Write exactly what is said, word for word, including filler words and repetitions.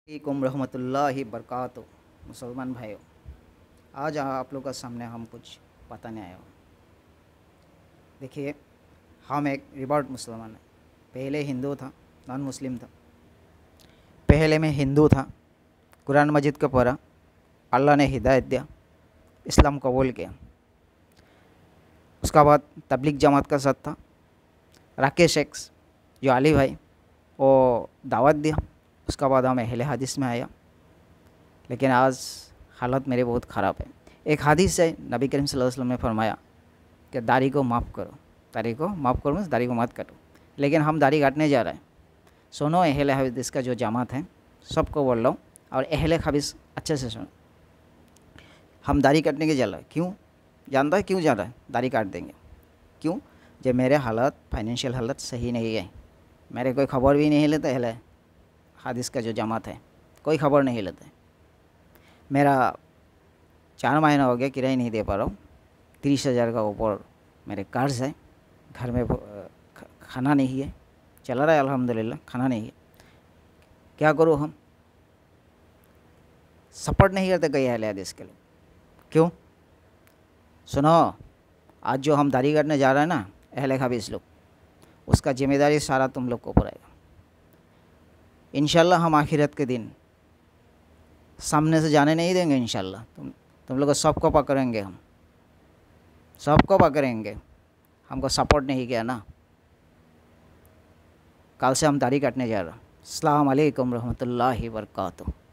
अलैकुम रहमतुल्लाहि बरकातहू। मुसलमान भाइयों, आज आप लोगों का सामने हम कुछ बताने आए हो। देखिए, हम एक रिवर्ट मुसलमान हैं। पहले हिंदू था, नॉन मुस्लिम था। पहले मैं हिंदू था, कुरान मजीद को पढ़ा, अल्लाह ने हिदायत दिया, इस्लाम कबूल किया। उसका बाद तबलीग जमात का साथ था। राकेश एक्स जो अली भाई, वो दावत दिया। उसका बाद हम अहले हदीस में आया। लेकिन आज हालत मेरे बहुत ख़राब है। एक हदीस है, नबी करीम सल्लल्लाहु अलैहि वसल्लम ने फरमाया कि दाढ़ी को माफ़ करो, दाढ़ी को माफ़ करो मीन्स दाढ़ी को मत काटो। लेकिन हम दाढ़ी काटने जा रहे हैं। सुनो, अहले हदीस का जो जमात है सबको बोल रहा हूँ, और अहले हदीस अच्छे से सुनो। हम दाढ़ी काटने के जा रहे हैं। क्यों जानता है क्यों जा रहा है? दाढ़ी काट देंगे। क्यों? जब मेरे हालत फाइनेंशियल हालत सही नहीं है, मेरे कोई खबर भी नहीं लेते। अहले हदीस का जो जमात है कोई खबर नहीं लेते। मेरा चार महीना हो गया किराया नहीं दे पा रहा हूँ। तीस हज़ार का ऊपर मेरे कर्ज है। घर में खाना नहीं है, चला रहा है अल्हम्दुलिल्लाह, खाना नहीं है। क्या करूँ? हम सपोर्ट नहीं करते कई अहले हदीस के लोग। क्यों? सुनो, आज जो हम दाढ़ी काटने जा रहे हैं ना अहले हदीस लोग, उसका जिम्मेदारी सारा तुम लोग को ऊपर आएगा। इंशाल्लाह हम आखिरत के दिन सामने से जाने नहीं देंगे। इंशाल्लाह तुम तुम लोग सबको पकड़ेंगे, हम सबको पकड़ेंगे। हमको सपोर्ट नहीं किया ना, कल से हम दाढ़ी काटने जा रहे हैं। अस्सलाम वालेकुम रहमतुल्लाहि व बरकातहू।